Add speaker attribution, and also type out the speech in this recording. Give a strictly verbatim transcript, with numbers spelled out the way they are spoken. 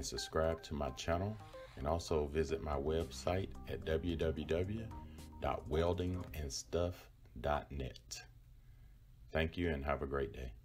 Speaker 1: and subscribe to my channel, and also visit my website at w w w dot welding and stuff dot net. Thank you and have a great day.